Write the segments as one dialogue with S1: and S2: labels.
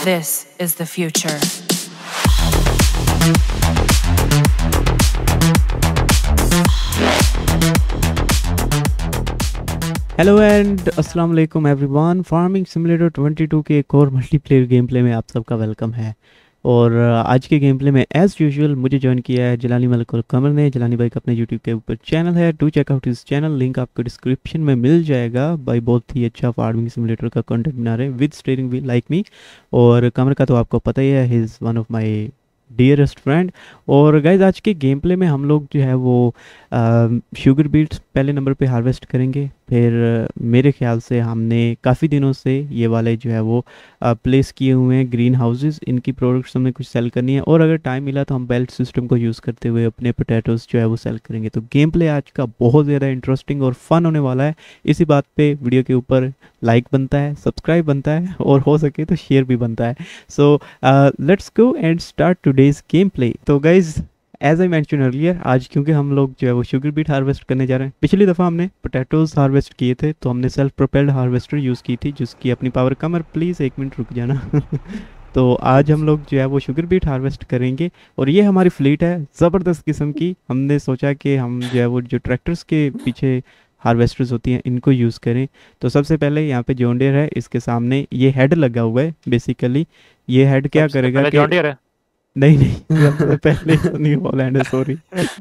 S1: This is the future.
S2: Hello and अस्सलाम वालेकुम everyone. Farming simulator 22 के एक और मल्टीप्लेयर गेम प्ले में आप सबका वेलकम है। और आज के गेम प्ले में एज़ यूजुअल मुझे ज्वाइन किया है जलानी मलिक और कमर ने। जलानी भाई का अपने यूट्यूब के ऊपर चैनल है, डू चेक आउट इस चैनल, लिंक आपको डिस्क्रिप्शन में मिल जाएगा। भाई बहुत ही अच्छा फार्मिंग सिमुलेटर का कंटेंट बना रहे हैं with steering wheel like me. और कमर का तो आपको पता ही है, he is one of my dearest friend. और गाइज आज के गेम प्ले में हम लोग जो है वो शुगर बीट्स पहले नंबर पे हार्वेस्ट करेंगे। फिर मेरे ख्याल से हमने काफ़ी दिनों से ये वाले जो है वो प्लेस किए हुए हैं ग्रीन हाउसेस, इनकी प्रोडक्ट्स हमें कुछ सेल करनी है। और अगर टाइम मिला तो हम बेल्ट सिस्टम को यूज़ करते हुए अपने पोटैटोज़ जो है वो सेल करेंगे। तो गेम प्ले आज का बहुत ज़्यादा इंटरेस्टिंग और फन होने वाला है। इसी बात पे वीडियो के ऊपर लाइक बनता है, सब्सक्राइब बनता है और हो सके तो शेयर भी बनता है। So let's go and start today's game play. तो guys as I mention earlier, आज क्योंकि हम लोग जो है वो शुगर बीट हार्वेस्ट करने जा रहे हैं। पिछली दफ़ा हमने पोटैटोज़ हार्वेस्ट किए थे तो हमने सेल्फ प्रोपेल्ड हार्वेस्टर यूज़ की थी जिसकी अपनी पावर कम है। प्लीज़ एक मिनट रुक जाना। तो आज हम लोग जो है वो शुगर बीट हार्वेस्ट करेंगे और ये हमारी फ्लीट है ज़बरदस्त किस्म की। हमने सोचा कि हम जो है वो जो ट्रैक्टर्स के पीछे हार्वेस्टर्स होती हैं इनको यूज़ करें। तो सबसे पहले यहाँ पे जॉन डियर है, इसके सामने ये हेड लगा हुआ है। बेसिकली ये हेड क्या करेगा कि
S3: जॉन डियर है।
S2: नहीं नहीं, सबसे पहले न्यू हॉलैंड है, सॉरी।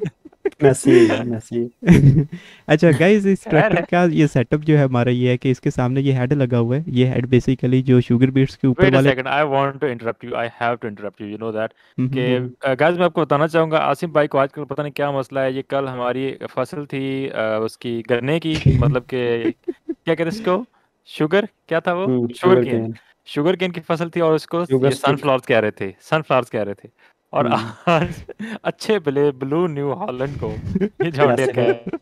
S4: मैसी है मैसी।
S2: अच्छा गाइस, इस
S3: खैर
S2: ट्रैक्टर
S3: है।
S2: का ये सेटअप जो है हमारा ये है कि इसके सामने ये हेड लगा हुआ है। ये हेड बेसिकली जो शुगर बीट्स के ऊपर
S3: वेट अ
S2: वाले
S3: second, I want to interrupt you, I have to interrupt you, you know that
S2: hmm,
S3: कि गाइस मैं आपको बताना चाहूँगा, आसिम भाई को आजकल पता नहीं क्या मसला है। ये कल हमारी फसल थी उसकी गन्ने की, मतलब कि क्या कहते हैं इसको, शुगर क्या था वो, sugar
S4: sugar
S3: cane.
S4: Cane.
S3: Sugar cane की फसल थी और उसको
S4: शुगर
S3: ये
S4: स्टिक।
S3: सनफ्लावर्स कह रहे थे, सनफ्लावर्स कह रहे थे। और
S4: हम्म
S3: आज अच्छे ब्लू न्यू हॉलैंड को ये जॉन डियर
S4: ऐसे है।
S3: कह।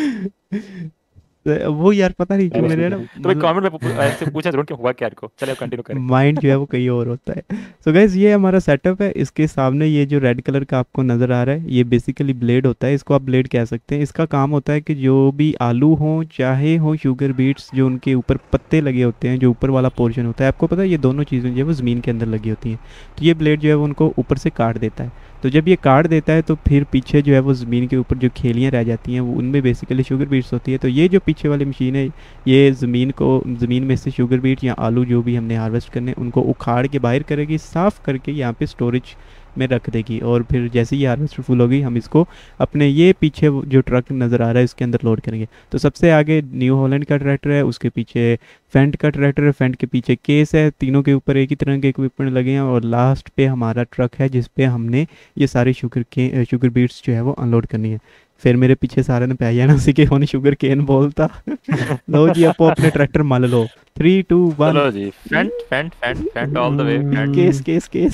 S2: तो वो यार पता नहीं क्यों
S4: मैंने
S2: मेरे
S4: सुन
S2: ना
S4: रहा
S3: तो भाई
S2: मतलब
S3: कमेंट में ऐसे पूछा जरूर कि हुआ क्या इनको। चलिए अब कंटिन्यू करें।
S2: माइंड जो है वो कहीं और होता है। सो गाइज ये हमारा सेटअप है। इसके सामने ये जो रेड कलर का आपको नज़र आ रहा है ये बेसिकली ब्लेड होता है, इसको आप ब्लेड कह सकते हैं। इसका काम होता है कि जो भी आलू हो चाहे हो शुगर बीट्स, जो उनके ऊपर पत्ते लगे होते हैं, जो ऊपर वाला पोर्शन होता है, आपको पता है ये दोनों चीज़ें जो है वो ज़मीन के अंदर लगी होती हैं। तो ये ब्लेड जो है वो उनको ऊपर से काट देता है। तो जब ये काट देता है तो फिर पीछे जो है वो ज़मीन के ऊपर जो खेलियाँ रह जाती हैं वो उनमें बेसिकली शुगर बीट्स होती है। तो ये जो पीछे वाली मशीन है ये ज़मीन में से शुगर बीट या आलू जो भी हमने हार्वेस्ट करने उनको उखाड़ के बाहर करेगी, साफ़ करके यहाँ पे स्टोरेज में रख देगी। और फिर जैसे ही हार्वेस्टर फुल होगी हम इसको अपने ये पीछे जो ट्रक नज़र आ रहा है इसके अंदर लोड करेंगे। तो सबसे आगे न्यू हॉलैंड का ट्रैक्टर है, उसके पीछे फेंट का ट्रैक्टर है, फेंट के पीछे केस है। तीनों के ऊपर एक ही तरह के इक्विपमेंट लगे हैं और लास्ट पे हमारा ट्रक है जिस पे हमने ये सारे शुगर बीट्स जो है वो अनलोड करनी है। फिर मेरे पीछे सारे ने पै जाना सी के होने शुगर केन बोलता। लो जी अपो अपने ट्रैक्टर मल लो। 3 2 1।
S3: चलो जी, फेंट फेंट फेंट फेंट all the way faint.
S2: Case case case.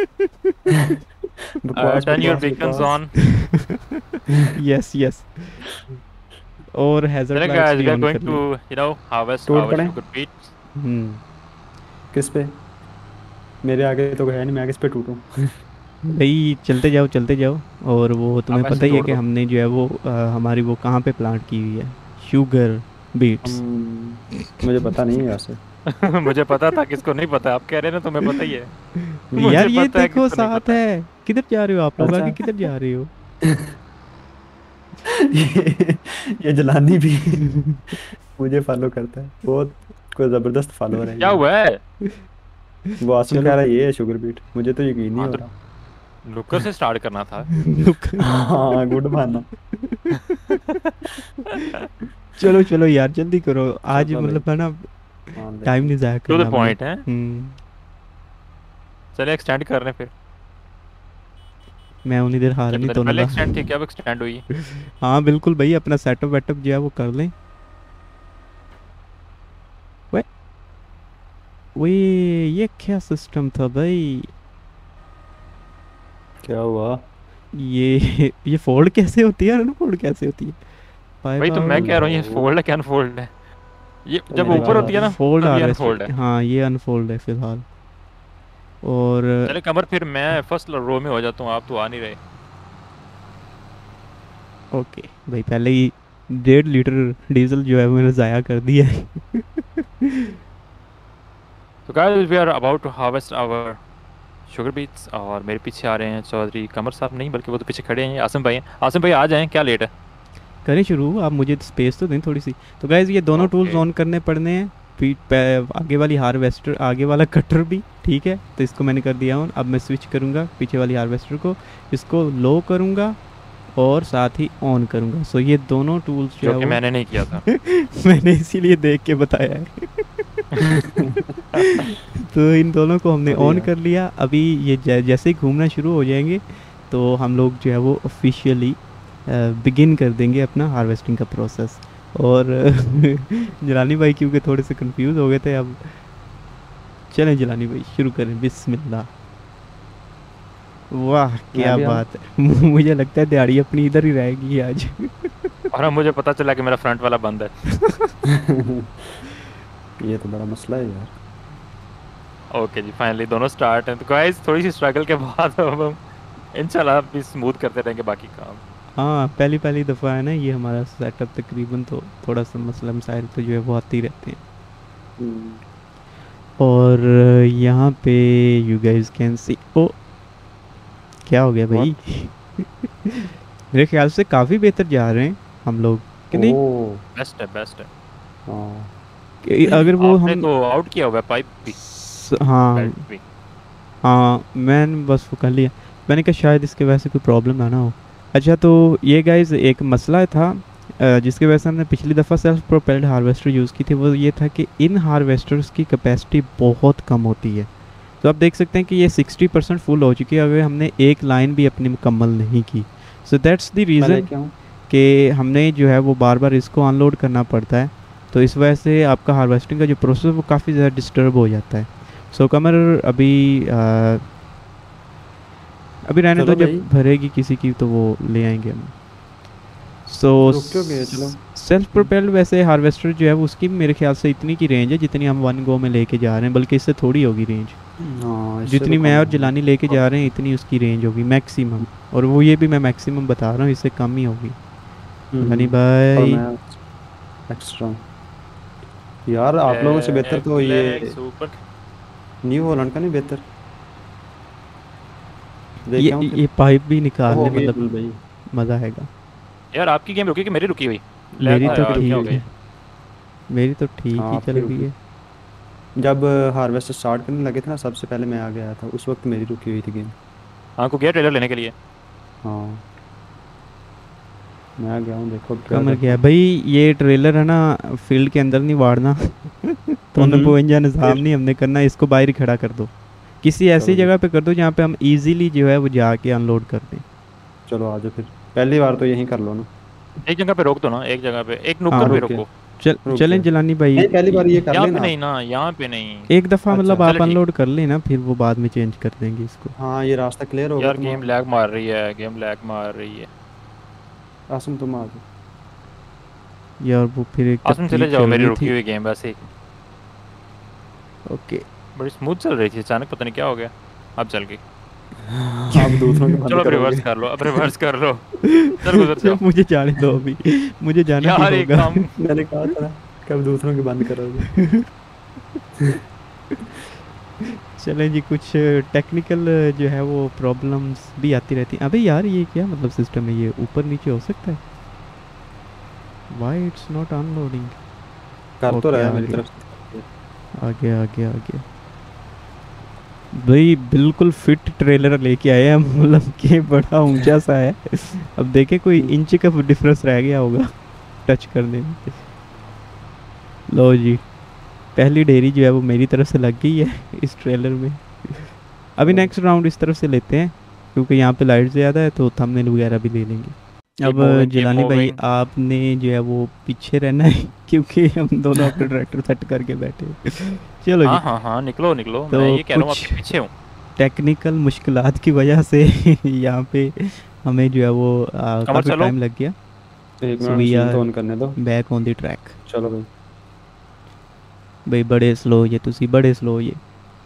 S4: बकवास
S3: टर्न योर
S4: बकवास
S3: बीकन्स
S4: बकवास।
S3: ऑन।
S2: Yes yes. और हैजर्ड
S3: चलो
S2: लाइट्स
S3: गाइस,
S2: भी
S3: वी आर
S2: ऑन
S3: गोइंग
S2: कर
S3: टू
S2: ली।
S3: हार्वेस्ट
S4: टूट
S3: आवर
S4: पड़े
S3: शुगर बीट्स।
S2: हम्म।
S4: किस पे? मेरे आगे तो है नहीं, मैं किस पे टूटूं?
S2: भाई चलते जाओ चलते जाओ। और वो तुम्हें
S3: आप
S2: पता
S3: ऐसे
S2: ही है
S3: तोड़
S2: कि
S3: दो।
S2: हमने जो है वो हमारी वो कहाँ पे प्लांट की हुई है, शुगर बीट्स।
S4: मुझे पता नहीं है वैसे।
S3: मुझे पता था, किसको नहीं पता, आप कह रहे हैं ना, तुम्हें पता ही है।
S2: यार
S3: मुझे
S2: ये
S3: पता है
S2: देखो
S3: किसको नहीं
S2: साथ
S3: पता।
S2: है। किधर जा रहे हो आप लोग, आगे
S4: अच्छा।
S2: किधर जा रहे हो?
S4: ये जलानी भी मुझे फॉलो करता है बहुत। कोई जबरदस्त फॉलोअर है
S3: क्या
S4: ये।
S3: हुआ है?
S4: वो आसिम कह
S2: चलो।
S4: रहा है ये है शुगर बीट, मुझे तो यकीन नहीं
S3: हाँ
S4: हो
S3: तो
S4: रहा।
S3: नुक्कड़ से स्टार्ट करना था।
S2: रुक।
S4: हाँ गुड माना।
S2: चलो चलो यार जल्दी करो, आज
S4: चलो भाई।
S2: मतलब है ना
S4: हाँ
S2: टाइम
S4: लेकिन
S2: नहीं ज़ाया
S3: टू द
S2: करना हमने।
S3: पॉइंट है।
S2: हम्म।
S3: चलिए एक्सटेंड कर रहे हैं फिर।
S2: मैं उन्हीं देर हारा
S3: क्या
S2: नहीं
S3: पता नहीं,
S2: तो
S3: पहले
S2: ना।
S3: एक्सटेंड थी क्या, अब एक्सटेंड हुई?
S2: हाँ बिल्कुल भाई, अपना सेटअप वेटअप जो है वो कर लें। वे वे ये क्या सिस्टम था भाई?
S4: क्या हुआ?
S2: ये फोल्ड कैसे होती है, अनफोल्ड कैसे होती है? फाइव
S3: वही तो मैं कह
S2: आवर्स।
S3: रहा हूँ, ये
S4: हेलो।
S3: फोल्ड है क्या अनफोल्ड है? ये
S4: तो
S3: जब
S4: मेरी
S3: ऊपर
S4: आवाज आ
S3: होती है
S4: रही
S3: ना
S4: है?
S2: फोल्ड
S3: तब ये
S2: हार्वेस्ट।
S3: अनफोल्ड है।
S2: हाँ ये अनफोल्ड है फिलहाल। और
S3: चले कमर, फिर मैं फर्स्ट रो में हो जाता हूँ, आप तो आ नहीं रहे।
S2: ओके भाई, पहले ही 1.5 लीटर डीजल जो है वो मैंने ज़ाया कर दिया है।
S3: तो guys we are about to harvest our sugar beets और मेरे पीछे आ रहे हैं चौधरी कमर साहब, नहीं बल्कि वो तो पीछे खड़े हैं, आसिम भाई हैं। आसिम भाई आ जाएं, क्या लेट है?
S2: करें शुरू, आप मुझे स्पेस तो दें थोड़ी सी। तो गाइज ये दोनों टूल्स
S3: ओके
S2: ऑन करने पड़ने हैं। आगे वाली हार्वेस्टर, आगे वाला कटर भी, ठीक है। तो इसको मैंने कर दिया ऑन। अब मैं स्विच करूँगा पीछे वाली हार्वेस्टर को, इसको लो करूँगा और साथ ही ऑन करूँगा। सो ये दोनों टूल्स जो
S3: जो
S2: है
S3: कि
S2: वो
S3: मैंने नहीं किया था।
S2: मैंने इसीलिए देख के बताया है। तो इन दोनों को हमने
S4: अरे
S2: ऑन
S4: यार
S2: कर लिया। अभी ये जैसे ही घूमना शुरू हो जाएंगे तो हम लोग जो है वो ऑफिशियली बिगिन कर देंगे अपना हार्वेस्टिंग का प्रोसेस। और जलानी भाई क्योंकि थोड़े से कंफ्यूज हो गए थे। अब चलें जलानी भाई शुरू करें, बिस्मिल्लाह। वाह
S4: मैं
S2: क्या
S4: भी आऊँ?
S2: बात है। मुझे लगता है दिहाड़ी अपनी इधर ही रहेगी आज।
S3: और अब मुझे पता चला कि मेरा फ्रंट वाला बंद है।
S4: ये तो बड़ा मसला है यार।
S3: ओके जी, फाइनली दोनों स्टार्ट हैं। तो गाइस थोड़ी सी स्ट्रगल के बाद अब हम इंशाल्लाह भी स्मूथ करते रहेंगे बाकी काम।
S2: हाँ पहली पहली दफ़ा है ना ये हमारा सेटअप तकरीबन, तो थोड़ा सा मसला मसाइल तो जो है वो आते ही रहते हैं।
S4: हम्म,
S2: और यहाँ पे यू गाइस कैन सी, ओ क्या हो गया भाई। मेरे ख्याल से काफ़ी बेहतर जा रहे हैं हम लोग, कि नहीं?
S4: ओह
S3: बेस्ट है, बेस्ट है।
S4: हाँ
S2: अगर वो
S3: आपने
S2: हम
S3: तो आउट किया हुआ है पाइप भी,
S2: हाँ
S3: बेल्ट भी।
S2: हाँ मैंने बस वो कर लिया। मैंने कहा शायद इसके वजह से कोई प्रॉब्लम ना हो। अच्छा तो ये गाइस एक मसला था जिसकी वजह से हमने पिछली दफ़ा सेल्फ प्रोपेल्ड हार्वेस्टर यूज़ की थी। वो ये था कि इन हार्वेस्टर्स की कैपेसिटी बहुत कम होती है। तो आप देख सकते हैं कि ये 60% फुल हो चुकी है, अगर हमने एक लाइन भी अपनी मुकम्मल नहीं की। सो दैट्स द
S4: मैं
S2: रीज़न
S4: लेके आऊँ?
S2: कि हमने जो है वो बार बार इसको अनलोड करना पड़ता है। तो इस वजह से आपका हार्वेस्टिंग का जो प्रोसेस है वो काफ़ी ज़्यादा डिस्टर्ब हो जाता है। सो कमर अभी रहने
S4: चलो
S2: दो, जब
S4: भाई
S2: भरेगी किसी की तो वो ले आएंगे हम। सो
S4: रुक क्यों गए? चलो
S2: सेल्फ प्रोपेल्ड वैसे हार्वेस्टर जो है वो उसकी भी मेरे ख्याल से इतनी की रेंज है जितनी हम वन गो में लेके जा रहे हैं, बल्कि इससे थोड़ी होगी रेंज।
S4: हाँ इससे तो
S2: जितनी मैं
S4: कम
S2: और
S4: होगी।
S2: जलानी लेके जा रहे हैं इतनी उसकी रेंज होगी मैक्सिमम। और वो ये भी मैं मैक्सिमम बता रहा हूँ, इससे कम ही होगी। जलानी
S4: और
S2: भाई
S4: मैं एक्स्ट्रा हूँ। यार आप लोगों से बेहतर तो
S3: ब्लैक
S4: ये
S3: सुपर।
S4: न्यू हॉलैंड का नहीं बेहतर? लेके आऊँ फिर?
S2: ये पाइप भी
S4: अब
S2: निकाल
S4: हो
S2: ले,
S4: गई
S2: मतलब
S4: फुल भाई।
S2: मज़ा आएगा।
S3: यार आपकी गेम रुकी कि मेरी रुकी हुई? लैग
S2: मेरी
S3: था
S2: तो
S3: यार, क्या हो
S2: ठीक
S3: गया?
S2: है, मेरी तो ठीक
S4: हाँ
S2: ही चल
S4: आपकी
S2: रही
S4: रुकी।
S2: है।
S4: जब हार्वेस्ट स्टार्ट करने लगे थे ना, सबसे पहले मैं आगे आया था, उस वक्त मेरी रुकी हुई थी गेम।
S3: हाँ को गया ट्रेलर लेने के लिए।
S4: हाँ मैं आ गया हूँ, देखो अब क्या
S2: कमर
S4: करता
S2: गया
S4: हूँ।
S2: भाई, ये ट्रेलर है ना फील्ड के अंदर नहीं वाड़ना। तो उन्हें बोएंजा निज़ाम
S4: फिर
S2: नहीं हमने करना, इसको बाहर ही खड़ा कर दो। किसी ऐसी
S4: चलो भाई,
S2: जगह पे कर दो जहाँ पे हम इजीली जो है वो जाके अनलोड कर दें।
S4: चलो आ जाओ फिर। पहली बार तो यहीं कर लो ना।
S3: एक जगह पे रोक दो ना, एक जगह पे, एक
S2: हाँ
S3: नुक्कड़ पे
S4: रुक गया,
S3: रोको।
S4: रुक
S2: चलें
S4: गया।
S2: जलानी भाई।
S4: नहीं पहली बार ये कर
S3: यहाँ पे
S4: लेना
S3: नहीं
S4: आप।
S3: ना, यहाँ पे नहीं।
S2: एक दफ़ा मतलब
S4: अच्छा
S2: आप
S3: चलो ठीक
S2: अनलोड
S3: है।
S2: कर लेना, फिर वो बाद में चेंज कर देंगे इसको।
S4: हाँ ये रास्ता क्लियर होगा
S3: यार गेम
S4: तुम्हारा।
S3: लैग मार रही है, गेम लैग मार रही है।
S4: आसम तुम आ जाओ।
S2: यार वो फिर एक
S3: आसम
S2: तरतीब
S3: चले जाओ,
S2: चल
S3: मेरी
S2: रही
S3: रुकी
S2: थी।
S3: हुई गेम वैसे ही
S2: ओके
S3: बड़ी स्मूथ चल रही थी, अचानक पता नहीं क्या हो गया, अब चल गई।
S4: आप दूसरों के
S3: चलो
S4: बंद
S3: अब रिवर्स
S4: करोगे।
S3: कर लो, अब रिवर्स कर लो। चल गुजर
S2: चल
S3: जाओ।
S2: मुझे जाने दो अभी, मुझे जाना भी
S3: यार एक
S2: होगा।
S3: काम।
S4: मैंने कहा था कब दूसरों के बंद करोगे।
S2: चलें जी, कुछ टेक्निकल जो है वो प्रॉब्लम्स भी आती रहती हैं। अबे यार ये क्या मतलब सिस्टम है, ये ऊपर नीचे हो सकता है? Why it's not unloading?
S4: कर तो
S2: ओके
S4: रहा है
S2: आ
S4: मेरी
S2: गया,
S4: तरफ से।
S2: आ गया आ गया आ गया। भाई बिल्कुल फिट ट्रेलर लेके आए हैं हम, मतलब कि बड़ा ऊंचा सा है। अब देखे कोई इंच का डिफरेंस रह गया होगा टच करने में। लो जी, पहली ढेरी जो है वो मेरी तरफ से लग गई है इस ट्रेलर में। अभी
S4: चलो
S2: नेक्स्ट राउंड इस तरफ से लेते हैं क्योंकि यहाँ पे लाइट ज़्यादा है, तो थंबनेल वगैरह भी ले लेंगे।
S3: कीप
S2: अब
S3: मूविंग, कीप
S2: जिलानी भाई
S3: मूविंग।
S2: आपने जो है वो पीछे रहना है क्योंकि हम दोनों अपने ट्रैक्टर सेट करके बैठे हैं। चलो जी,
S3: हाँ हाँ हाँ, निकलो निकलो,
S2: तो
S3: मैं ये कह रहा हूँ
S2: कुछ
S3: आपके पीछे हूँ।
S2: टेक्निकल मुश्किलात की वजह से यहाँ पे हमें जो है वो
S3: कमर
S2: काफ़ी
S3: चलो।
S2: टाइम लग गया।
S4: एक
S2: सो
S4: मिनट
S2: वी
S4: मशीन
S2: आर
S4: तो ऑन करने दो।
S2: Back on the track.
S4: चलो भाई।
S2: भाई बड़े स्लो ये, तुसी बड़े स्लो ये।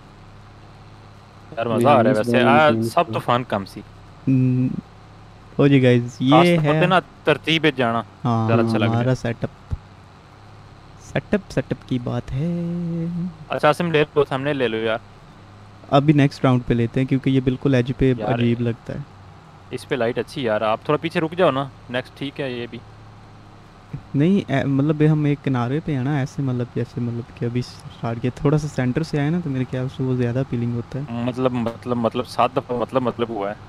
S3: यार मज़ा आ रहा है
S4: विलियम्स
S3: वैसे,
S4: दोनों
S3: आज
S4: मशीन
S3: सब तूफान कम सी।
S2: हम्म, ओ जी गाइस
S3: खास
S2: ये
S3: तौर
S2: है।
S3: पे ना तरतीब पे जाना ज़्यादा
S2: हाँ
S3: अच्छा लग रहा
S2: हमारा
S3: है।
S2: सेटअप की बात है।
S3: अच्छा आसिम ले लो, सामने ले लो यार।
S2: अभी नेक्स्ट राउंड पे लेते हैं क्योंकि ये बिल्कुल एज पे
S3: यार
S2: अजीब लगता है।
S3: इस पे लाइट अच्छी यार, आप थोड़ा पीछे रुक जाओ ना। नेक्स्ट ठीक है ये भी।
S2: नहीं मतलब ये हम एक किनारे पे है ना, ऐसे मतलब जैसे मतलब कि अभी स्टार्ट किया, थोड़ा सा सेंटर से आए ना तो मेरे ख्याल से वो ज़्यादा फीलिंग होता है।
S3: मतलब 7 दफा मतलब हुआ है।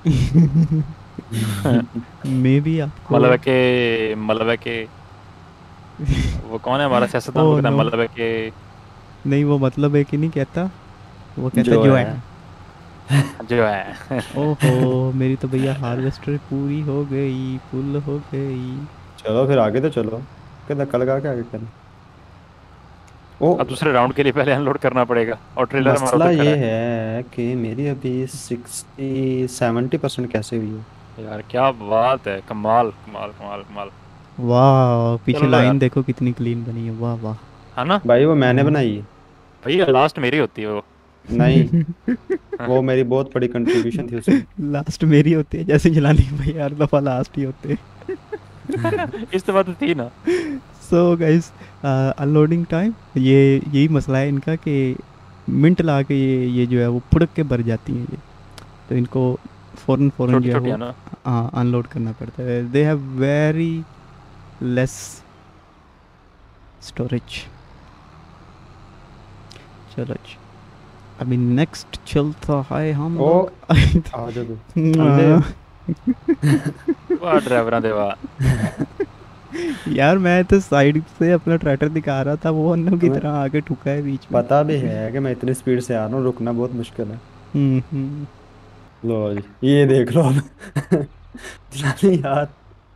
S2: मे बी आपको।
S3: मतलब है कि वो कौन है हमारा सियासतदान, वो
S2: ओह
S3: कहता है
S2: नो,
S3: मतलब है कि
S2: नहीं वो मतलब है कि नहीं कहता, वो कहता
S4: जो
S2: जो
S4: है।
S2: है।
S3: जो है।
S2: ओहो, मेरी तो भैया हार्वेस्टर पूरी हो गई, फुल हो गई।
S4: चलो फिर आगे तो चलो, कहना कल का क्या आगे करें। ओ,
S3: अब दूसरे राउंड के लिए पहले अनलोड करना पड़ेगा और ट्रेलर हमारा
S4: मसला
S3: उधर खड़ा
S4: ये
S3: है।
S4: है कि मेरी अभी 60-70% कैसे हुई है।
S3: यार क्या बात है, कमाल कमाल कमाल कमाल।
S2: वाह, पीछे
S3: चलो
S2: लाइन
S3: यार,
S2: देखो कितनी क्लीन बनी है, वाह वाह।
S3: है ना।
S4: भाई वो मैंने
S2: हाँ।
S4: बनाई है।
S3: भैया लास्ट मेरी होती है वो।
S4: नहीं, वो मेरी बहुत बड़ी कंट्रीब्यूशन थी उसमें।
S2: लास्ट मेरी होती है, जैसे जलानी भाई हर दफा लास्ट ही होते हैं।
S3: इस दफा तो थी ना।
S2: सो गाइस, अनलोडिंग टाइम, ये यही मसला है इनका कि मिनट ला के ये जो है वो फुड़क के भर जाती हैं ये, तो इनको फ़ौरन फ़ौरन
S3: छोटी
S2: जो है
S3: छोटी है
S2: वो
S3: ना।
S2: अनलोड करना पड़ता है। They have very less storage. चलो जी, अभी नेक्स्ट चलता है हम
S4: ओ,
S2: लोग।
S4: आ जा तू अंधे।
S3: वाह ड्राइवरा दे वाह।
S2: यार मैं तो साइड से अपना ट्रैक्टर दिखा रहा था, वो अन्नों की
S4: तुम्हें
S2: तरह आके ठुका है बीच में।
S4: पता भी है कि मैं इतनी स्पीड से आ रहा हूँ, रुकना बहुत मुश्किल है।
S2: हम्म।
S4: लो जी, ये देख लो अब। जानी यार।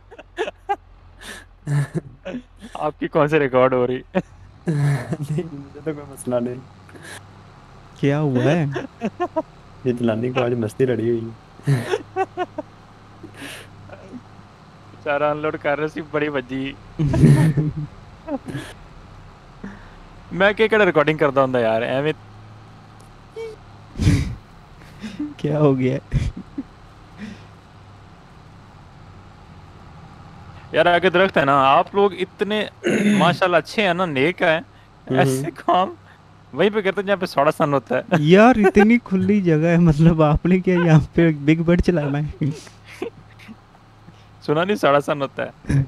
S3: आपकी कौन सी रिकॉर्ड हो रही।
S4: नहीं, मुझे तो कोई मसला नहीं।
S2: क्या हुआ है?
S4: ये जलानी को आज मस्ती लड़ी हुई है।
S3: बेचारा अनलोड कर रहे सी बड़ी भज्जी। मैं क्या केड़ा रिकॉर्डिंग करता हूँ यार एवं।
S2: क्या हो गया?
S3: यार आगे दरख्त है ना, आप लोग इतने माशाल्लाह अच्छे हैं ना, नेक है। ऐसे काम वहीं पे करते हैं जहाँ पे थोड़ा सन होता है।
S2: यार इतनी खुली जगह है, मतलब आपने क्या यहाँ पे बिग बर्ड चलाना है?
S3: सुना नहीं, साड़ा सन होता है।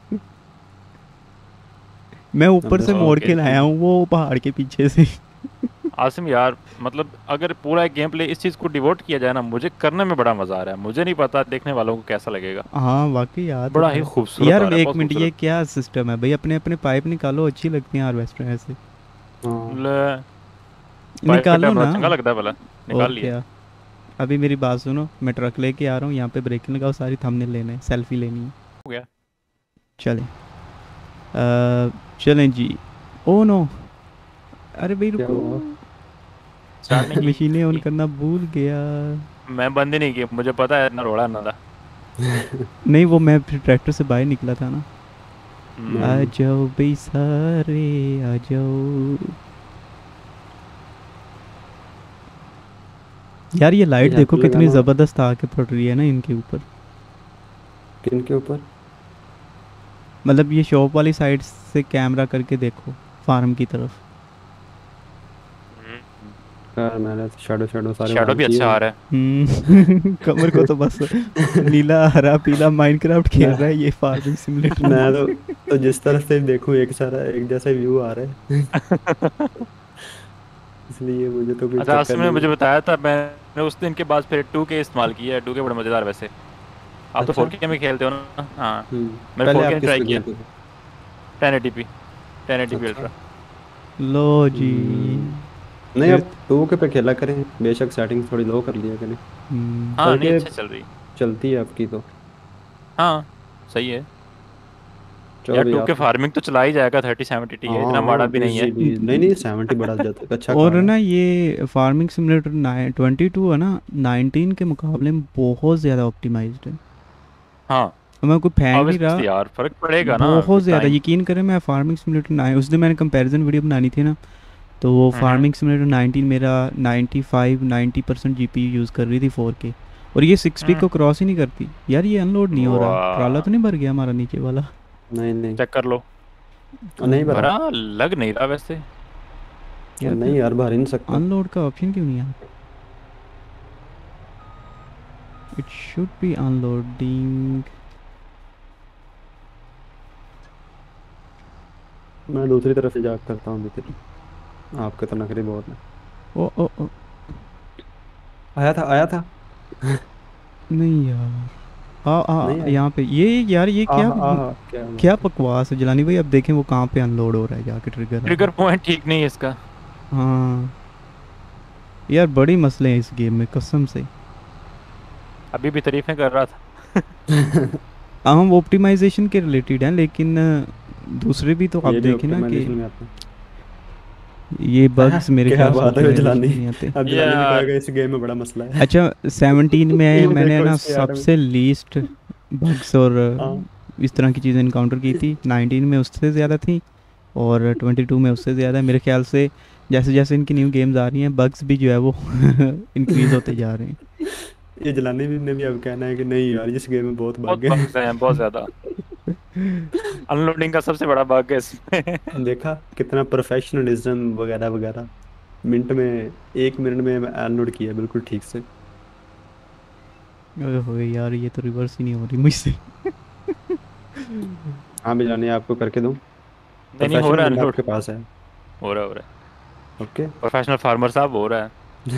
S2: मैं ऊपर से मोड़
S3: ओके
S2: के लाया हूँ वो पहाड़ के पीछे से।
S3: आसिम यार, मतलब अगर पूरा एक गेम प्ले इस चीज़ को डिवोट किया जाए ना, मुझे करने में बड़ा मज़ा आ रहा है। मुझे नहीं पता देखने वालों को कैसा लगेगा।
S2: हाँ वाकई याद
S3: बड़ा
S2: तो
S3: ही
S2: है।
S3: खूबसूरत
S2: यार
S3: आ रहा है,
S2: एक
S3: बहुत
S2: मिनट, ये
S3: खूबसूरत।
S2: क्या सिस्टम है भाई? अपने अपने पाइप निकालो, अच्छी लगती हैं हार्वेस्टर ऐसे।
S4: हाँ,
S3: ले, पाइप
S2: निकालो
S3: कटा बड़ा
S2: ना।
S3: चंगा लगता है भला।
S2: और
S3: निकाल लिए।
S2: क्या, अभी मेरी बात सुनो, मैं ट्रक लेके आ रहा हूँ, यहाँ पे ब्रेक लगाओ, सारी थंबनेल लेना है, सेल्फी लेनी है।
S3: हो गया।
S2: चलें, चलें जी। ओ नो, अरे भाई
S4: क्या
S2: रुको,
S4: हुआ।
S3: स्टार्ट नहीं
S2: मशीनें ऑन
S3: की।
S2: करना भूल गया।
S3: मैं बंद ही नहीं की, मुझे पता है इतना रोड़ा ना था।
S2: नहीं वो मैं फिर ट्रैक्टर से बाहर निकला था ना। आ
S3: हम्म,
S2: जाओ भाई सारे, आ जाओ। यार ये लाइट
S4: यहाँ
S2: देखो
S4: पे
S2: कितनी
S4: लगाना
S2: ज़बरदस्त आके पड़ रही है ना इनके ऊपर।
S4: किन के ऊपर।
S2: मतलब ये शॉप वाली साइड से कैमरा करके देखो फार्म की तरफ।
S4: यार मैंने तो शैडो शैडो सारे
S3: शैडो
S4: बाहर
S3: भी
S4: किए
S3: अच्छा
S4: हुए
S3: आ रहा है।
S2: कमर को तो बस नीला हरा पीला माइनक्राफ्ट
S4: हैं।
S2: खेल रहा है ये फार्मिंग सिमुलेटर में।
S4: मैं तो जिस तरफ से देखूं एक सारा एक जैसा व्यू आ रहा है। इसलिए मुझे तो कोई
S3: अच्छा
S4: चक्कर
S3: आसिम ने
S4: नहीं
S3: मुझे
S4: है।
S3: बताया था, मैंने उस दिन के बाद फिर 2K इस्तेमाल किया है। 2K बड़ा मज़ेदार वैसे। आप तो
S4: अच्छा।
S3: 4K में खेलते हो ना। हाँ, मैंने
S4: पहले
S3: 4K
S4: आप
S3: ने
S4: किस
S3: ट्राई
S4: पे
S3: किया।
S4: खेलते थे।
S3: 1080p, 1080p
S4: अच्छा।
S3: अल्ट्रा।
S2: लो जी।
S4: नहीं,
S2: फिर
S4: अब 2 के पे खेला करें, बेशक सेटिंग थोड़ी लो कर लिया करें।
S3: हाँ नहीं,
S4: बल्कि
S3: अच्छा चल रही।
S4: चलती है आपकी तो।
S3: हाँ सही है।
S4: चलो
S3: यार
S4: भाई
S3: 2K
S4: आप।
S3: फार्मिंग तो चला ही जाएगा, 3070 है, इतना माड़ा
S4: हाँ,
S3: भी नहीं है।
S4: इजीली नहीं नहीं 70 बड़ा जाता अच्छा
S2: और
S4: कार है।
S2: ना ये फार्मिंग सिमुलेटर 22 है ना, 19 के मुकाबले में बहुत ज़्यादा ऑप्टिमाइज्ड है।
S3: हाँ
S2: मैं कोई फेंक नहीं रहा,
S3: ऑब्वियसली यार, फर्क पड़ेगा ना
S2: बहुत
S3: विद
S2: ज़्यादा,
S3: टाइम।
S2: यकीन करें। मैं फार्मिंग सिमुलेटर 9, उस दिन मैंने कंपैरिजन वीडियो बनानी थी ना, तो वो
S3: हम्म।
S2: फार्मिंग सिमुलेटर 19 मेरा 90% जीपीयू यूज़ कर रही थी 4K, और ये 60
S3: हम्म,
S2: को क्रॉस ही नहीं करती। यार ये अनलोड नहीं हो रहा, ट्राला
S3: वाह,
S2: तो नहीं भर गया हमारा नीचे वाला?
S4: नहीं नहीं।
S3: चेक कर लो।
S4: नहीं भरा
S3: भरा लग नहीं रहा वैसे।
S2: यार
S4: नहीं यार, भर ही नहीं सकता।
S2: अनलोड का ऑप्शन क्यों नहीं आता? It should be unloading.
S4: मैं दूसरी तरफ से जाकर करता हूँ भीतर। आपके तो नखरे बहुत है।
S2: ओ ओ ओ
S4: आया था।
S2: नहीं यार।
S4: नहीं आया।
S2: यहाँ पे ये यार ये क्या
S4: आहा आहा, क्या
S2: क्या
S4: बात है।
S2: बकवास है जलानी भाई। अब देखें वो कहाँ पे अनलोड हो रहा है जाके ट्रिगर आ रहा
S3: ट्रिगर
S2: है।
S3: पॉइंट ठीक नहीं है इसका।
S2: हाँ यार बड़ी मसले हैं इस गेम में कसम से।
S3: अभी भी तारीफें कर रहा था।
S2: हम ऑप्टिमाइजेशन के रिलेटेड हैं लेकिन दूसरे भी तो आप
S4: ये भी
S2: देखें ना कि
S4: ऑप्टिमाइजेशन में आता है।
S2: ये बग्स मेरे
S4: क्या
S2: ख्याल से
S4: बात है
S2: ऑप्टिमाइजेशन
S4: जलानी।
S2: में नहीं आते।
S4: अब जलानी भी
S3: यार
S4: कहेगा इस गेम में बड़ा मसला है।
S2: अच्छा 17 में
S4: ये
S2: मैंने
S4: देखो
S2: ना
S4: इसके यार।
S2: सबसे लीस्ट बग्स और
S4: हाँ
S2: इस तरह की चीज़ें इनकाउंटर की थी। 19 में उससे ज़्यादा थी और 22 में उससे ज़्यादा है। मेरे ख्याल से जैसे जैसे इनकी न्यू गेम्स आ रही हैं बग्स भी जो है वो इंक्रीज होते जा रहे हैं।
S4: ये जलानी भी ने भी अब कहना है कि नहीं यार इस गेम में बहुत
S3: बहुत
S4: बग है।
S3: बग्स हैं, बहुत ज्यादा। अनलोडिंग का सबसे बड़ा बग है इसमें।
S4: देखा कितना प्रोफेशनलिज्म वगैरह वगैरह। मिनट में 1 मिनट में अनलोड किया बिल्कुल ठीक से।
S2: ओए होए यार ये तो रिवर्स ही नहीं हो रही मुझसे।
S4: हाँ भी जाने आपको करके दूँ।
S3: नहीं नहीं, हो
S4: प्रोफेशनल
S3: रहा है
S4: बंदा
S3: अनलोड।
S4: आपके पास है।
S3: हो रहा है, हो रहा है।
S4: ओके।
S3: प्रोफेशनल फार्मर साहब हो रहा है।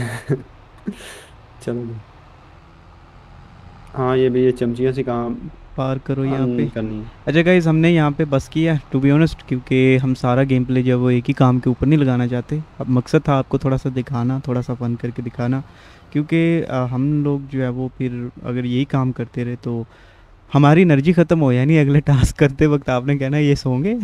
S4: चलो जी। हाँ ये भी ये चमचियाँ सी काम
S2: पार करो यहाँ पे।
S4: करनी है।
S2: अच्छा गाइज हमने यहाँ पे बस किया टू बी ऑनेस्ट क्योंकि हम सारा गेम प्ले जो है वो एक ही काम के ऊपर नहीं लगाना चाहते। अब मकसद था आपको थोड़ा सा दिखाना, थोड़ा सा फन करके दिखाना क्योंकि हम लोग जो है वो फिर अगर यही काम करते रहे तो हमारी एनर्जी ख़त्म हो यानी अगले टास्क करते वक्त आपने कहना ये सोंगे।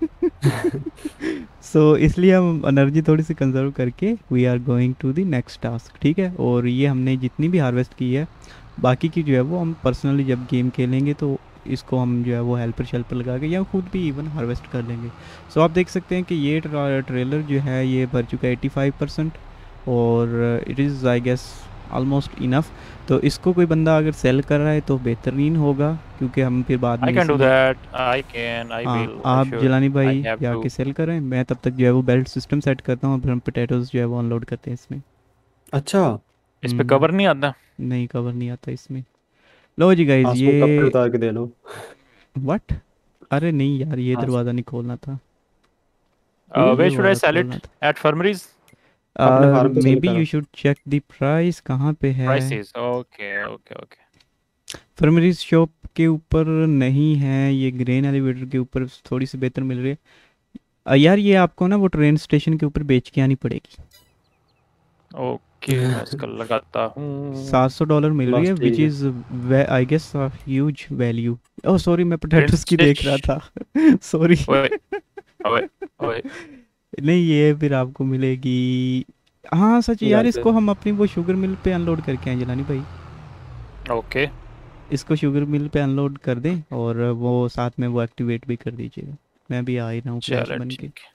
S2: सो इसलिए हम एनर्जी थोड़ी सी कंजर्व करके we are going to the next task. ठीक है और ये हमने जितनी भी हार्वेस्ट की है बाकी की जो है वो हम पर्सनली जब गेम खेलेंगे तो इसको हम जो है वो हेल्पर शेल्पर लगा के या खुद भी इवन हार्वेस्ट कर लेंगे। सो आप देख सकते हैं कि ये ट्रेलर जो है ये भर चुका है 85% और it is I guess almost enough. तो इसको कोई बंदा अगर सेल कर रहा है तो बेहतरीन होगा क्योंकि हम फिर बाद
S3: आई
S2: में
S3: कैन डू
S2: इसीलिए
S3: दैट, आई कैन, आई
S2: हाँ
S3: विल, आई
S2: आप
S3: शुड,
S2: जलानी
S3: आई
S2: भाई
S3: हैव टू।
S2: जाके सेल करें। मैं तब तक जो है वो बेल्ट सिस्टम सेट करता हूँ और फिर हम पोटैटोज़ जो है वो अनलोड करते हैं इसमें।
S4: अच्छा।
S3: इस पे कवर नहीं आता।
S2: नहीं कवर नहीं आता इसमें। लो जी गाइज
S4: आंसू कपड़े
S2: ये
S4: उतार के दे लो।
S2: व्हाट। अरे नहीं यार ये
S4: आंसू
S2: दरवाज़ा नहीं खोलना था,
S4: क्यों?
S2: ये
S3: वेयर शुड आई
S2: दरवाज़ा
S3: सेल
S2: खोलना
S3: इट? एट फर्मरीज
S4: अपने
S2: था।
S4: फार्म पे
S2: मे
S4: सेल
S2: बी
S4: करो।
S2: You should check the price कहाँ पे है।
S3: प्राइसेस। Okay okay okay.
S2: फर्मरीज शॉप के ऊपर नहीं है, ये ग्रेन एलिवेटर के ऊपर थोड़ी सी बेहतर मिल रही है। यार ये आपको ना वो ट्रेन स्टेशन के ऊपर बेच के आनी पड़ेगी।
S3: ओके मैं इसका लगाता हूँ।
S2: $700 मिल रही
S4: बस
S2: है विच
S4: ठीक है।
S2: Is I guess huge value. Oh sorry मैं
S3: ट्रेन
S2: पोटैटोस की देख रहा
S3: स्टेशन।
S2: था। सॉरी।
S3: ओए ओए ओए।
S2: नहीं ये फिर आपको मिलेगी। हाँ सच यार
S4: वैसे
S2: इसको हम अपनी वो शुगर मिल पे अनलोड करके आए जलानी भाई।
S3: ओके
S2: इसको शुगर मिल पे अनलोड कर दें और वो साथ में वो एक्टिवेट भी कर दीजिएगा। मैं भी आ ही रहा हूँ फ्लैश
S3: चलो
S2: बन के।
S3: ठीक है।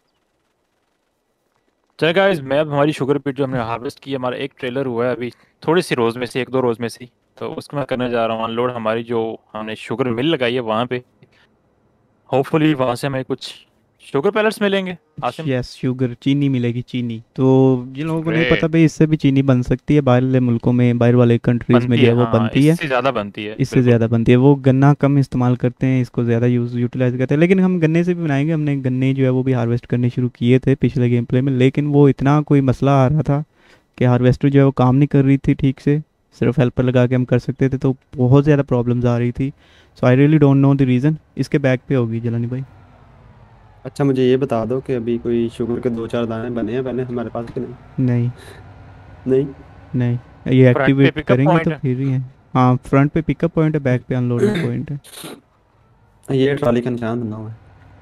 S3: चलो गाइस, मैं अब हमारी शुगर पीट जो हमने हार्वेस्ट की है, हमारा एक ट्रेलर हुआ है अभी, थोड़ी सी रोज में से, एक दो रोज में से ही। तो उसको मैं करने जा रहा हूँ अनलोड, हमारी जो हमने शुगर मिल लगाई है वहाँ पे। होपफुली वहाँ से हमें कुछ शुगर पैलेट्स मिलेंगे। आसिम।
S2: यस शुगर चीनी मिलेगी चीनी। तो जिन लोगों को नहीं पता
S3: ग्रेट।
S2: भाई इससे भी चीनी बन सकती है बाहर वाले मुल्कों में, बाहर वाले कंट्रीज़ में
S3: बनती
S2: जो
S3: है,
S2: है वो
S3: हाँ
S2: बनती है।
S3: इससे ज़्यादा बनती है
S2: इससे
S3: बिल्कुल।
S2: ज़्यादा बनती है। वो गन्ना कम इस्तेमाल करते हैं, इसको ज़्यादा यूटिलाइज करते हैं। लेकिन हम गन्ने से भी बनाएंगे। हमने गन्ने जो है वो भी हार्वेस्ट करने शुरू किए थे पिछले गेम प्ले में लेकिन वो इतना कोई मसला आ रहा था कि हार्वेस्टर जो है वो काम नहीं कर रही थी ठीक से। सिर्फ हेल्पर लगा के हम कर सकते थे तो बहुत ज़्यादा प्रॉब्लम्स आ रही थी। So I really don't know the reason. इसके बैक पे होगी जलानी भाई।
S4: अच्छा मुझे ये बता दो कि अभी कोई शुगर के 2-4 दाने बने हैं पहले हमारे पास कि नहीं।
S2: नहीं
S4: नहीं।
S2: नहीं ये
S3: फ्रंट पे
S2: एक्टिवेट
S3: पिकअप
S2: करेंगे तो
S3: पॉइंट है।
S2: फिर ही है। हाँ फ्रंट पे पिकअप पॉइंट है, बैक पे अनलोडिंग पॉइंट है।
S4: ये ट्रॉली का निशान बना हुआ है।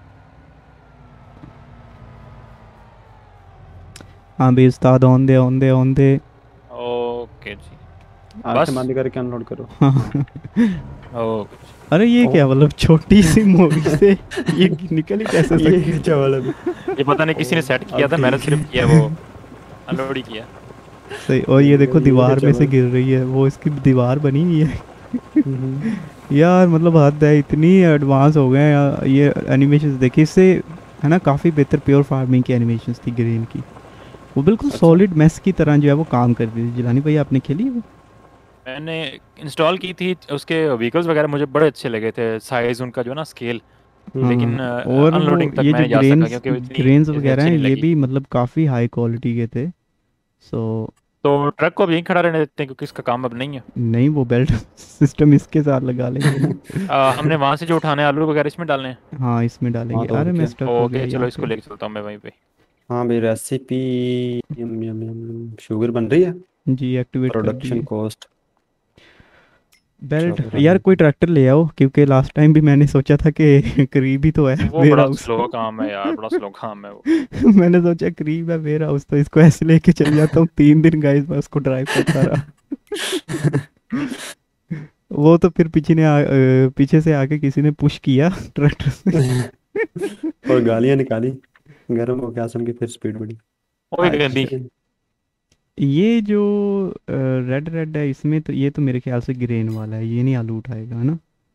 S2: हाँ भी उस्ताद on the on the on the.
S3: Okay जी।
S4: आग
S3: बस।
S4: से बंद करके अनलोड करो।
S3: ओके।
S2: अरे ये
S4: ओ
S2: क्या मतलब छोटी सी मूवी से ये निकल ही कैसे
S4: ये
S2: सकती है?
S4: चावल अभी।
S3: ये पता नहीं किसी ने सेट किया
S4: अब
S3: था, मैंने
S4: ठीक
S3: सिर्फ
S4: है।
S3: किया वो अनलोड ही किया।
S2: सही। और ये देखो
S4: ये क्या
S2: दीवार में से
S4: चावल।
S2: गिर रही है, वो इसकी दीवार बनी हुई है।
S4: हम्म।
S2: यार मतलब हद है, इतनी एडवांस हो गए हैं ये एनिमेशन देखिए। इससे है ना, काफ़ी बेहतर प्योर फार्मिंग की एनिमेशंस थी ग्रेन की। वो बिल्कुल
S4: अच्छा।
S2: सॉलिड मेस की तरह जो है वो काम कर रही थी। जिलानी भाई आपने खेली है वो?
S3: मैंने इंस्टॉल की थी, उसके व्हीकल्स वगैरह मुझे बड़े अच्छे लगे थे, साइज उनका जो ना स्केल। लेकिन
S2: हाँ, और वो
S3: अनलोडिंग तक
S2: ये
S3: मैं
S2: जो
S3: नहीं जा सका
S2: ग्रेन्स
S3: क्योंकि वो इतनी
S2: ग्रेन्स
S3: इतनी
S2: वगैरह
S3: अच्छी
S2: हैं
S3: नहीं
S2: ये
S3: लगी।
S2: भी मतलब काफ़ी हाई क्वालिटी के थे। सो
S3: तो ट्रक को अब यहीं खड़ा रहने देते हैं क्योंकि इसका काम अब नहीं है।
S2: नहीं, वो बेल्ट सिस्टम इसके साथ लगा लेंगे ना।
S3: हमने वहां से जो उठाने आलू वगैरह इसमें डालने हैं।
S2: हाँ, इसमें
S4: हाँ
S2: डालेंगे।
S4: तो और
S2: अरे मैं
S4: क्या।
S2: स्टक हो गया
S3: ओके चलो,
S2: यहाँ
S3: इसको
S2: पे।
S3: लेके चलता हूँ मैं वहीं पे।
S4: हाँ भाई रेसिपी। यम यम यम शुगर बन रही है।
S2: जी, एक्टिवेट कर
S4: प्रोडक्शन
S2: दिए
S4: कॉस्ट।
S2: बेल्ट।
S4: चलो
S2: यार
S4: रन।
S2: कोई ट्रैक्टर ले आओ, क्योंकि लास्ट टाइम भी मैंने सोचा था कि करीब ही तो है
S3: वो
S2: वेयर
S3: बड़ा
S2: हाउस।
S3: स्लो काम है यार, बड़ा स्लो काम है वो।
S2: मैंने सोचा करीब है वेयर हाउस, तो इसको ऐसे लेके चल जाता हूँ। 3 दिन गाइस मैं उसको ड्राइव करता रहा।
S3: हम्म,
S2: वो तो फिर पीछे से आके किसी ने पुश किया ट्रैक्टर से।
S4: और गालियां निकाली। गर्म हो गया आसम की फिर स्पीड बढ़ी।
S3: ओए गंदी।
S2: अच्छा, ये जो रेड रेड है इसमें, तो ये तो मेरे ख्याल से ग्रेन वाला है, ये नहीं आलू उठाएगा, है ना?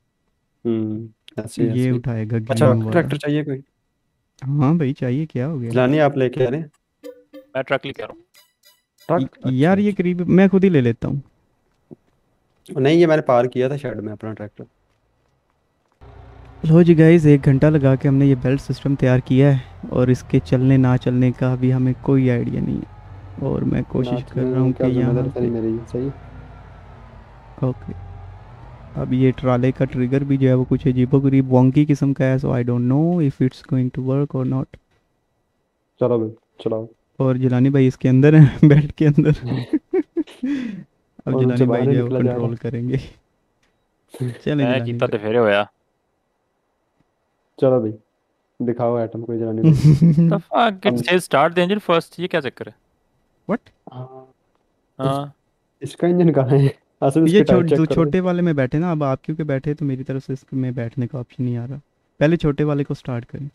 S4: ऐसे
S2: ये
S4: ऐसे।
S2: उठाएगा
S4: अच्छा
S2: ग्रीन
S4: आपको
S2: वाला।
S4: ट्रैक्टर चाहिए कोई?
S2: हाँ भाई, चाहिए, क्या हो गया?
S4: जिलानी आप लेके आ रहे हैं?
S3: मैं ट्रक लेके आ रहा
S4: ट्रक अच्छा
S2: यार ये
S4: अच्छा।
S2: करीब मैं खुद ही ले लेता हूँ।
S4: नहीं ये मैंने पार किया था शेड में अपना ट्रैक्टर।
S2: लो जी गाइस, 1 घंटा लगा के हमने ये बेल्ट सिस्टम तैयार किया है, और इसके चलने ना चलने का अभी हमें कोई आइडिया नहीं है। और मैं कोशिश
S4: नाच
S2: कर रहा
S4: में
S2: हूँ कि
S4: क्या
S2: यहाँ
S4: जिम्मेदारी सारी
S2: पे।
S4: मेरी है, सही।
S2: ओके। अब ये ट्राले का ट्रिगर भी जो है वो कुछ अजीबोगरीब वॉन्की किस्म का है, so I don't know if it's going to work और नॉट।
S4: चलो भाई चलाओ।
S2: और जिलानी भाई इसके अंदर है बेल्ट के अंदर। अब
S4: और उनसे
S2: जिलानी
S4: बाहर
S2: भाई
S4: नहीं
S2: जो है वो
S4: निकला जा
S2: कंट्रोल करेंगे।
S4: रहा।
S2: चलें
S3: मैं
S2: जिलानी
S3: जीता तो फेरे होया।
S4: चलो भाई दिखाओ आइटम कोई जिलानी भाई।
S3: द
S2: भाई।
S3: फक, इट
S4: अब
S3: says start the engine first, ये क्या चक्कर है?
S2: व्हाट?
S4: हाँ,
S3: हाँ।
S4: इसका इंजन कहाँ है? असल
S2: ये
S4: इसके टायर
S2: जो
S4: चेक कर दे।
S2: छोटे वाले में बैठे ना, अब आप क्योंकि बैठे तो मेरी तरफ से इसमें बैठने का ऑप्शन नहीं आ रहा। पहले छोटे वाले को स्टार्ट करें।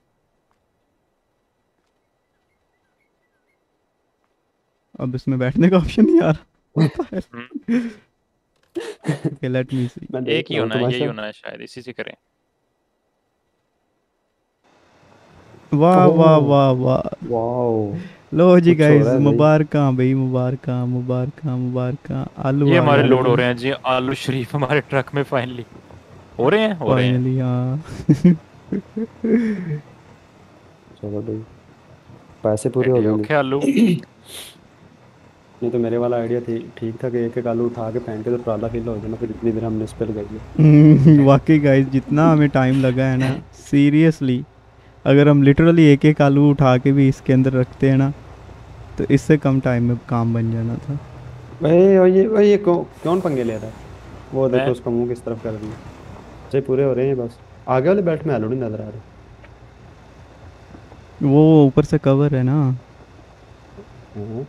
S2: अब इसमें बैठने का ऑप्शन नहीं आ रहा। What the
S3: hmm,
S2: hell. Okay, let me see.
S4: मैं
S3: एक
S4: देख
S3: ही
S4: रहा हूँ
S3: होना है, यही
S4: तुम्हारे
S3: होना है शायद, इसी से करें।
S2: वाह
S4: साथ।
S2: वाह
S4: ओह
S2: वाह वाह।
S4: वाओ।
S2: लो जी
S4: कुछ हो
S2: गाइस,
S4: रहा है भाई।
S2: मुबारका भाई, मुबारका मुबारका मुबारका। आलू
S3: ये
S2: आ
S3: हमारे
S2: गए
S3: लोड
S2: भाई।
S3: हो रहे हैं जी, आलू शरीफ हमारे ट्रक में फाइनली हो रहे हैं, हो रहे हैं।
S2: फाइनली, हाँ।
S4: चलो भाई पैसे पूरे हो
S3: रेडी
S4: जाएंगे।
S3: ओके आलू।
S4: नहीं तो मेरे वाला आइडिया थी ठीक था कि एक एक आलू उठा के फेंक के तो ट्राला फिल हो जाना, फिर इतनी देर हमने इस पे लगाई है।
S2: वाकई गाइस, जितना हमें टाइम लगा है ना, सीरियसली, अगर हम लिटरली एक एक आलू उठा के भी इसके अंदर रखते हैं ना, तो इससे कम टाइम में काम बन जाना था।
S4: भाई और ये कौन पंगे ले रहा है? वो देखो
S3: मैं
S4: उसका मुंह किस तरफ कर रही है। अच्छे पूरे हो रहे हैं बस। आगे वाले बेल्ट में आलू नहीं नजर आ रहे।
S2: वो ऊपर से कवर है ना।
S4: हाँ।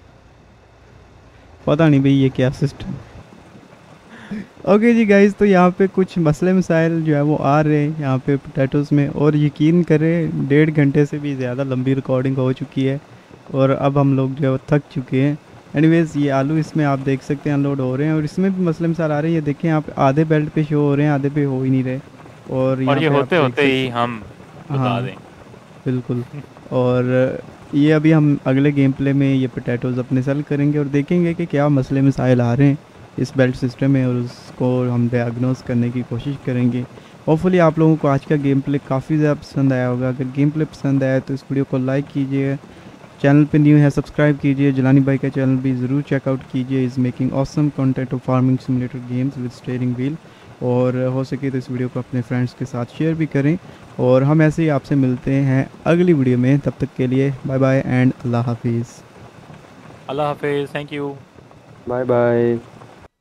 S2: पता नहीं भाई ये क्या सिस्टम। ओके जी गाइस, तो यहाँ पे कुछ मसले मसाइल जो है वो आ रहे हैं यहाँ पे पोटैटोज़ में, और यकीन करें 1.5 घंटे से भी ज़्यादा लंबी रिकॉर्डिंग हो चुकी है, और अब हम लोग जो है वो थक चुके हैं। एनीवेज़, ये आलू इसमें आप देख सकते हैं अनलोड हो रहे हैं, और इसमें भी मसले मसाइल आ रहे हैं। ये देखें, आप आधे बेल्ट पे शो हो रहे हैं, आधे पे हो ही नहीं रहे। और
S3: और
S2: यहाँ
S3: ये
S2: पे आप
S3: होते
S2: देख
S3: होते ही
S2: सकते
S3: हम
S2: हैं।
S3: बता
S2: हाँ,
S3: दें।
S2: बिल्कुल। और ये अभी हम अगले गेम प्ले में ये पोटैटोज़ अपने सेल करेंगे, और देखेंगे कि क्या मसले मसाइल आ रहे हैं इस बेल्ट सिस्टम में, और उसको हम डायग्नोस करने की कोशिश करेंगे। होपफुली आप लोगों को आज का गेम प्ले काफ़ी ज़्यादा पसंद आया होगा। अगर गेम प्ले पसंद आया तो इस वीडियो को लाइक कीजिए, चैनल पे न्यू है सब्सक्राइब कीजिए, जिलानी भाई का चैनल भी ज़रूर चेकआउट कीजिए। Is making awesome content of farming simulator games with steering wheel. और हो सके तो इस वीडियो को अपने फ्रेंड्स के साथ शेयर भी करें, और हम ऐसे ही आपसे मिलते हैं अगली वीडियो में। तब तक के लिए बाय बाय एंड अल्लाह हाफिज़।
S3: अल्लाह हाफिज, थैंक यू।
S4: Bye bye.